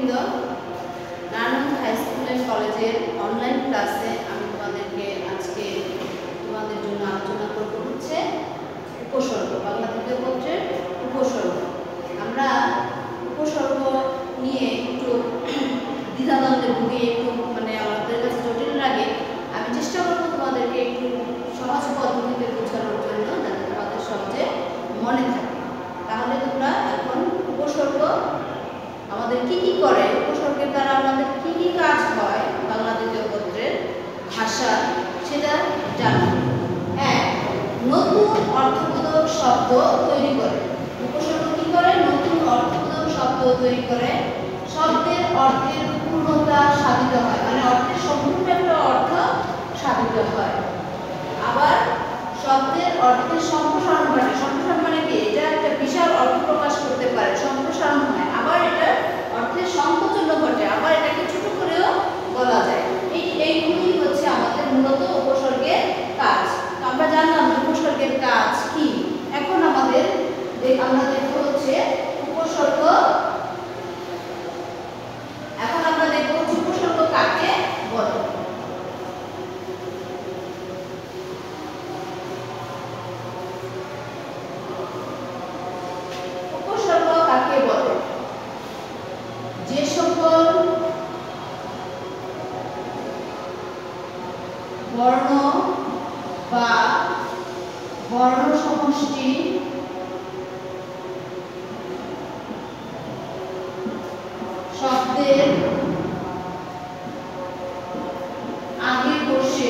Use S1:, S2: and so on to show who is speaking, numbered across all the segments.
S1: শিক্ষার্থীবৃন্দ, Narayanganj high school and কলেজের online ক্লাসে আমি আজকে তোমাদের জন্য আলোচনা করব হচ্ছে উপসর্গ, বাংলা দ্বিতীয় পত্রের উপসর্গ। আমরা উপসর্গ নিয়ে একটু দ্বিধাদ্বন্দ্বে ভুগি, একটু আমাদের কাছে জটিল লাগে। আমি চেষ্টা করবো তোমাদেরকে একটু সহজ পদ্ধতিতে বোঝানোর জন্য, যাতে তোমাদের সহজে মনে থাকে। তাহলে তোমরা এখন উপসর্গ আমাদের কি কি করে, উপসর্গের দ্বারা আমাদের কি কি কাজ হয় বাংলা দ্বিতীয় পত্রের ভাষা, সেটা জানো। এক, নতুন অর্থবোধক শব্দ তৈরি করে। উপসর্গ কি করে? নতুন অর্থবোধক শব্দ তৈরি করে। শব্দের অর্থের পূর্ণতা সাধিত হয়, অর্থের সম্পূর্ণ একটা অর্থ সাধিত হয়। আবার শব্দের অর্থের সম্প্রসারণ ঘটে। সম্প্রসারণ মানে কি? এটা একটা বিশাল অর্থ প্রকাশ করতে পারে, সম্প্রসারণ হয়। আবার এটা অর্থের সংকোচন ঘটে, আবার এটাকে ছোট করেও বলা যায়। এইগুলি হচ্ছে আমাদের মূলত উপসর্গের কাজ। আমরা জানলাম উপসর্গের কাজ কি। এখন আমরা দেখব হচ্ছে উপসর্গ। এখন আমরা দেখব উপসর্গ কাকে বলে। উপসর্গ কাকে বলে? যে সকল বর্ণ বা বর্ণ সমষ্টি শব্দের আগে বসে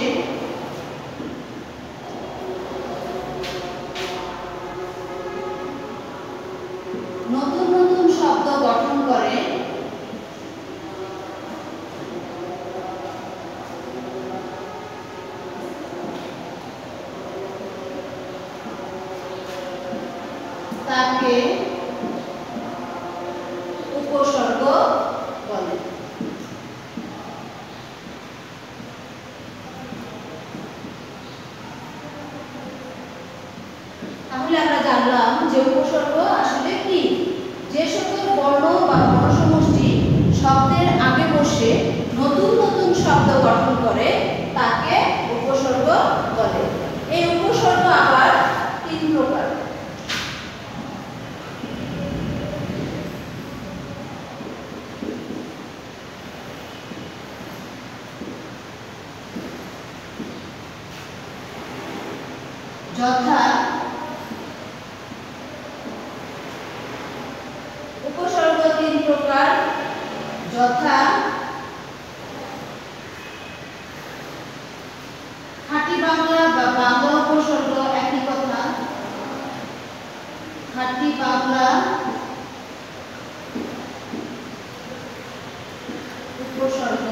S1: নতুন নতুন শব্দ গঠন করে, তাকে উপসর্গ বলে। তাহলে আমরা জানলাম যে উপসর্গ আসলে কি। যে সকল বর্ণ বা বর্ণসমষ্টি শব্দের আগে বসে নতুন নতুন শব্দ গঠন করে, তাকে উপসর্গ বলে। এই উপসর্গ আবার তিন প্রকার। যথা উপসর্গ তিন প্রকার, যথা খাঁটি বাংলা বা বাংলা উপসর্গ। একই কথা, খাঁটি বাংলা উপসর্গ।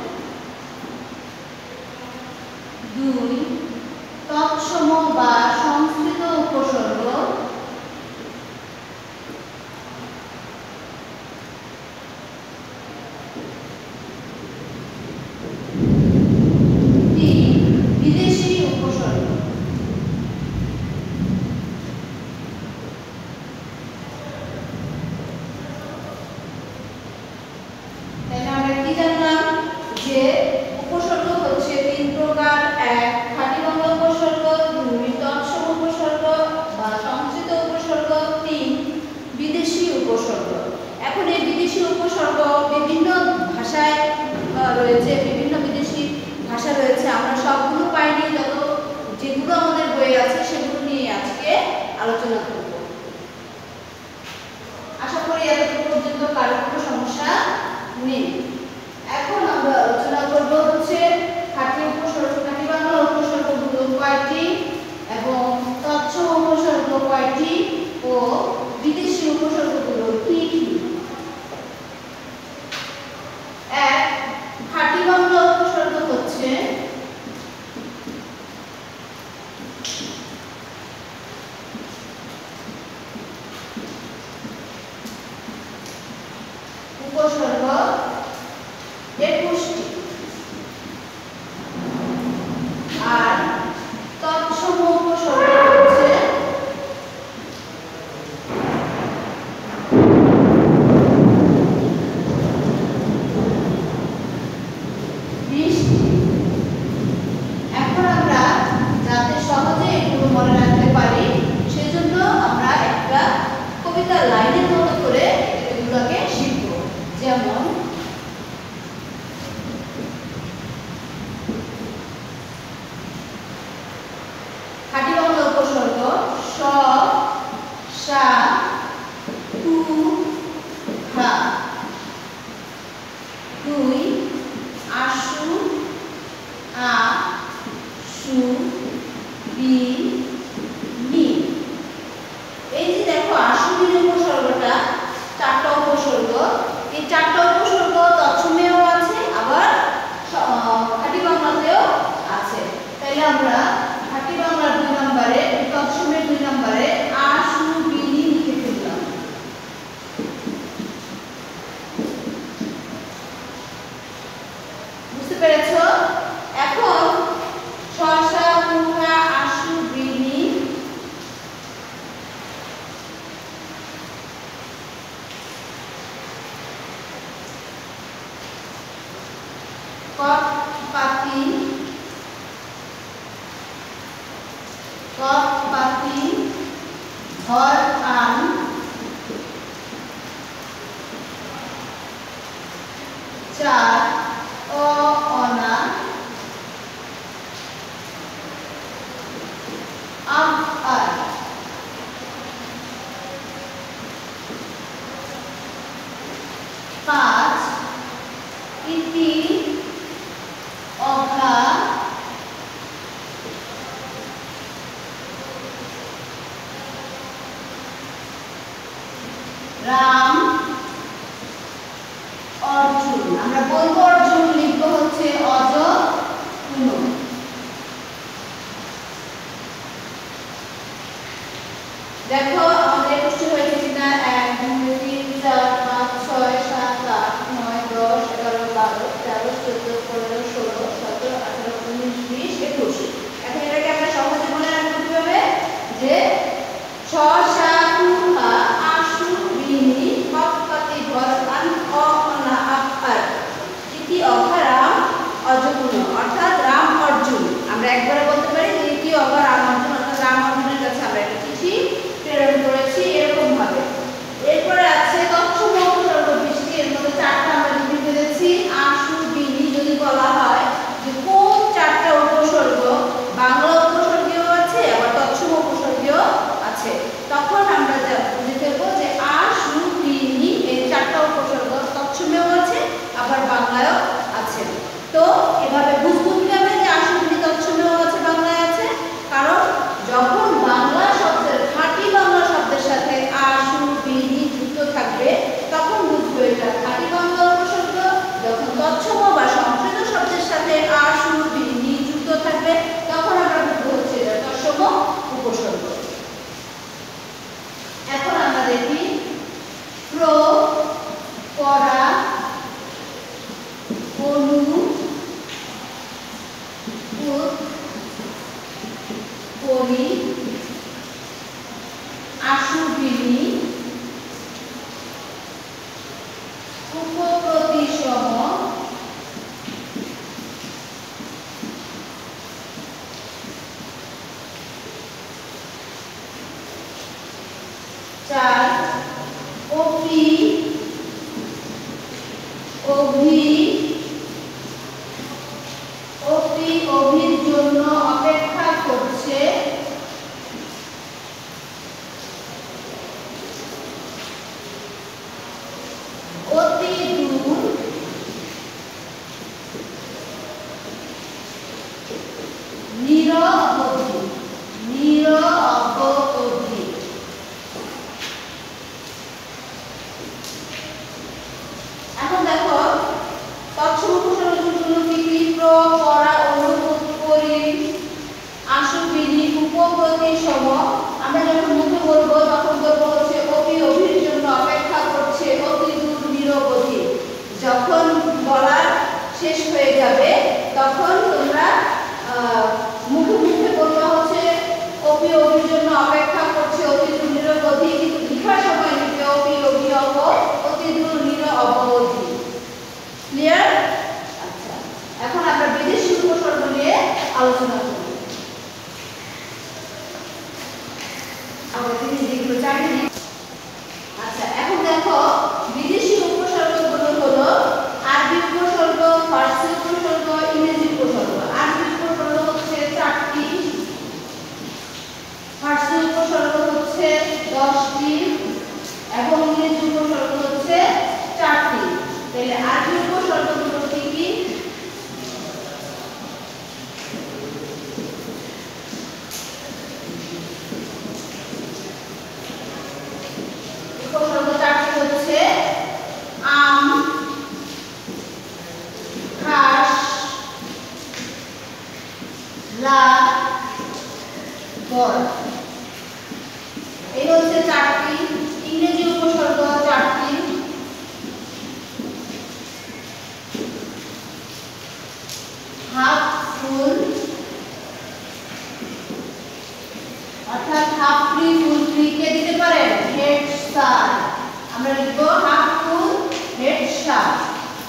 S1: দুই, তৎসম বা সংস্কৃত উপসর্গ। তিন, বিদেশি উপসর্গ। তাহলে আমরা কি জানলাম? যে উপসর্গ হচ্ছে তিন প্রকার। এক, খাঁটি বাংলা উপসর্গ। দুই, তৎসম উপসর্গ বা সংস্কৃত উপসর্গ। তিন, বিদেশি উপসর্গ। এখন এই বিদেশি উপসর্গ বিভিন্ন ভাষায় রয়েছে, বিভিন্ন বিদেশি ভাষা রয়েছে। আমরা সবগুলো পাইনি, যেগুলো আমাদের বইয়ে আছে সেগুলো নিয়ে আজকে আলোচনা করব। আশা করি এতটুকু পর্যন্ত কারো কোনো সমস্যা নেই। এখন আমরা আলোচনা করব হচ্ছে খাঁটি উপসর্গ, খাঁটি বাংলা উপসর্গগুলো কয়টি এবং তৎসম উপসর্গ কয়টি ও বিদেশি উপসর্গগুলো কি কি। এক, খাঁটি বাংলা উপসর্গ হচ্ছে উপসর্গ 21টি আর তৎসম উপসর্গ হচ্ছে লাইনের মতো করে এগুলোকে শিখব। যেমন খাঁটি বাংলা উপসর্গ স, সা, কু, খা। 2 আশু, আ, সু, বি, মি। এই যে দেখো আশুবির উপসর্গটা চারটা উপসর্গ, এই চারটা উপসর্গ তৎসমেও আছে আবার খাঁটি বাংলাতেও আছে। তাইলে আমরা খাঁটি বাংলার 2 নম্বরে, তৎসমের 2 নম্বরে আশু বিনি লিখে ফেললাম। বুঝতে পেরেছো? এখন শসা, কুহা, আশু, বিনি, কপ, পাতি, কপ, পাতি, ধর, আন, চার, অ, অনা, আম, আর। 5 ইতি, অঘা, রাম, অর্জুন। আমরা বলবো অর্জুন, লিখবো হচ্ছে অজ, উন। দেখো আমাদের প্রশ্ন হয়েছে কিনা 1 2 3 4 5 6 7 8 9 10 11 12 13 14 15 16 17 18 19 20 21। এখন এটাকে আমরা সহজে মনে রাখতে হবে যে ছ, সা, কু, খা, আশু, বিনি, কপ, পাতি, ধর, আন, অ, অনা, আপ, আর। ইতি, অঘা, রাম, অজ, উন। অর্থাৎ রাম অর্জুন। আমরা একবারে বলতে পারি যে ইতি, অঘা, রাম অর্জুন, অর্থাৎ রাম অর্জুনের কাছে আমরা একটা চিঠি প্রেরণ করেছি, এরকম ভাবে। এরপরে আছে তৎসম উপসর্গ 20টি, এর মধ্যে 4টা আমরা লিখে ফেলেছি। আশু, বিনি যদি বলা হয় যে কোন 4টা উপসর্গ বাংলা উপসর্গীয় আছে আবার তৎসম উপসর্গীয় আছে, তখন আমরা বুঝে ফেলবো যে আশু, বিনি এই 4টা উপসর্গ তৎসমেও আছে আবার বাংলায়ও আছে। তো এভাবে বুঝবো কিভাবে যে আশু, বিনি তৎসমেও আছে বাংলায় আছে? কারণ যখন বাংলা শব্দের, খাঁটি বাংলা শব্দের সাথে আশু, বিনি যুক্ত থাকবে তখন বুঝবো এটা খাঁটি বাংলা উপসর্গ। যখন তৎসম বা সংস্কৃত শব্দের সাথে আশু, বিনি যুক্ত থাকবে তখন আমরা বুঝবো হচ্ছে এটা তৎসম উপসর্গ। এখন আমরা দেখি প্র, পরা, অনু, উত, পরি, আশু, বিনি, উপপ্রতিসম, চার, অপি, অভি, অপি অভির জন্য অপেক্ষা করছে, অতি দূর, নিরবধি, নিরবধি। এখন দেখো তৎসম উপসর্গগুলোর জন্য কি কি? প্র, পরা, অনু, উত, পরি, আশু, বিনি, উপপ্রতিসম। আমরা যখন মুখে বলবো তখন বলবো হচ্ছে অপি অভির জন্য অপেক্ষা করছে, অতি দূর, নিরবধি। যখন বলা শেষ হয়ে যাবে তখন তোমরা মুখে মুখে বলবা হচ্ছে অপি অভির জন্য অপেক্ষা করছে, অতি দূর, নিরবধি। কিন্তু লেখার সময় লিখবে অপি অভি অব, অতি দূর, নিরবধি। ক্লিয়ার? আচ্ছা, এখন আমরা বিদেশি উপসর্গ নিয়ে আলোচনা করব। আমরা লিখব হাফ ফুল হেড শার্ট।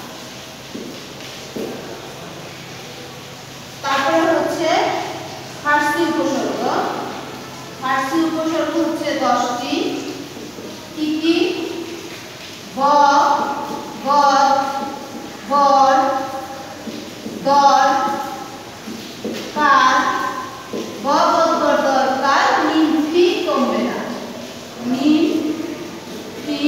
S1: তারপরে হচ্ছে ফার্সি উপসর্গ। ফার্সি উপসর্গ হচ্ছে 10টি। কি কি? ব, বদ, বর, দর, কার, ব বদ বর দরকার, মিম ফি কমবে না, মিম ফি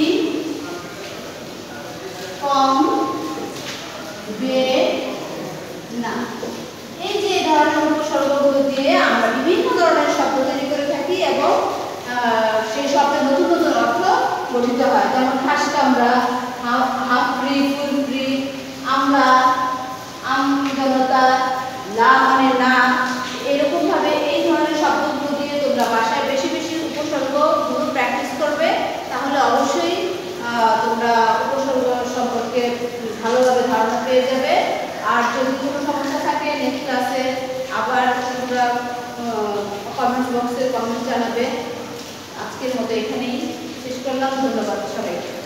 S1: কম বে না। এই যে ধরনের উপসর্গগুলো দিয়ে আমরা বিভিন্ন ধরনের শব্দ তৈরি করে থাকি এবং সেই শব্দের নতুন নতুন অর্থ গঠিত হয়। যেমন হাঁস কামড়া, হাফ ফ্রি, ফুল ফ্রি, আমরা, আমজনতা, লা মানে না। এরকম ভাবে এই ধরনের শব্দগুলো দিয়ে তোমরা বাসায় বেশি বেশি উপসর্গগুলো প্র্যাকটিস করবে, তাহলে অবশ্যই তোমরা উপসর্গ সম্পর্কে ভালোভাবে ধারণা পেয়ে যাবে। আর যদি কোনো সমস্যা থাকে নেক্সট ক্লাসে আবার তোমরা কমেন্ট বক্সে কমেন্ট জানাবে। আজকের মতো এখানেই শেষ করলাম। ধন্যবাদ সবাইকে।